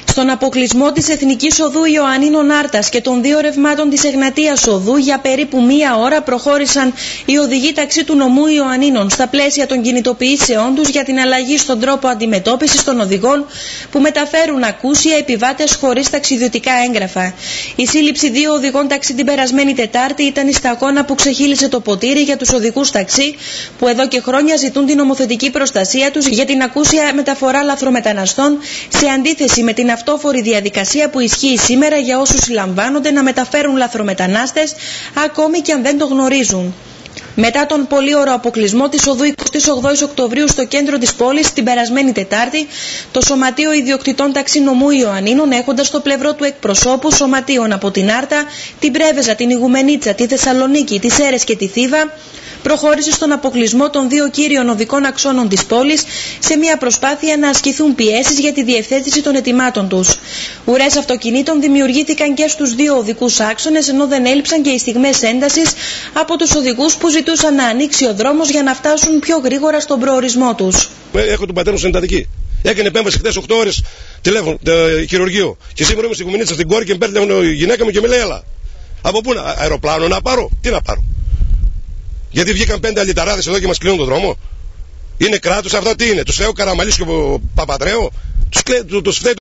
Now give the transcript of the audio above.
Στον αποκλεισμό της Εθνικής Οδού Ιωαννίνων Άρτας και των δύο ρευμάτων της Εγνατίας Οδού για περίπου μία ώρα προχώρησαν οι οδηγοί ταξί του νομού Ιωαννίνων στα πλαίσια των κινητοποιήσεών τους για την αλλαγή στον τρόπο αντιμετώπισης των οδηγών που μεταφέρουν ακούσια επιβάτες χωρίς ταξιδιωτικά έγγραφα. Η σύλληψη δύο οδηγών ταξί την περασμένη Τετάρτη ήταν η σταγόνα που ξεχύλισε το ποτήρι για τους οδηγούς ταξί που εδώ και χρόνια ζητούν την νομοθετική προστασία τους για την ακούσια μεταφορά λαθρομεταναστών, σε αντίθεση με την αυτόφορη διαδικασία που ισχύει σήμερα για όσους συλλαμβάνονται να μεταφέρουν λαθρομετανάστες ακόμη και αν δεν το γνωρίζουν. Μετά τον πολύωρο αποκλεισμό της οδού 28 Οκτωβρίου στο κέντρο της πόλης την περασμένη Τετάρτη, το Σωματείο Ιδιοκτητών Ταξί Νομού Ιωαννίνων, έχοντας στο πλευρό του εκπροσώπους σωματείων από την Άρτα, την Πρέβεζα, την Ιγουμενίτσα, τη Θεσσαλονίκη, τις Σέρρες και τη Θήβα, προχώρησε στον αποκλεισμό των δύο κύριων οδικών αξώνων της πόλης σε μια προσπάθεια να ασκηθούν πιέσεις για τη διευθέτηση των αιτημάτων τους. Ουρές αυτοκινήτων δημιουργήθηκαν και στους δύο οδικούς άξονες, ενώ δεν έλειψαν και οι στιγμές έντασης από τους οδηγούς που ζητούσαν να ανοίξει ο δρόμος για να φτάσουν πιο γρήγορα στον προορισμό τους. Έχω τον πατέρα μου στην εντατική. Έκανε επέμβαση χθες 8 ώρες τηλέφωνο, χειρουργείο. Και σήμερα είμαι στην Ιγουμενίτσα στην κόρη και με παίρνει τηλέφωνο η γυναίκα μου και με λέει: έλα. Από πού αεροπλάνο να πάρω, τι να πάρω. Γιατί βγήκαν 5 αλυταράδες εδώ και μας κλείνουν τον δρόμο. Είναι κράτος αυτά, τι είναι, τους φταίει ο Καραμαλής και ο Παπαδρέου, τους φταίει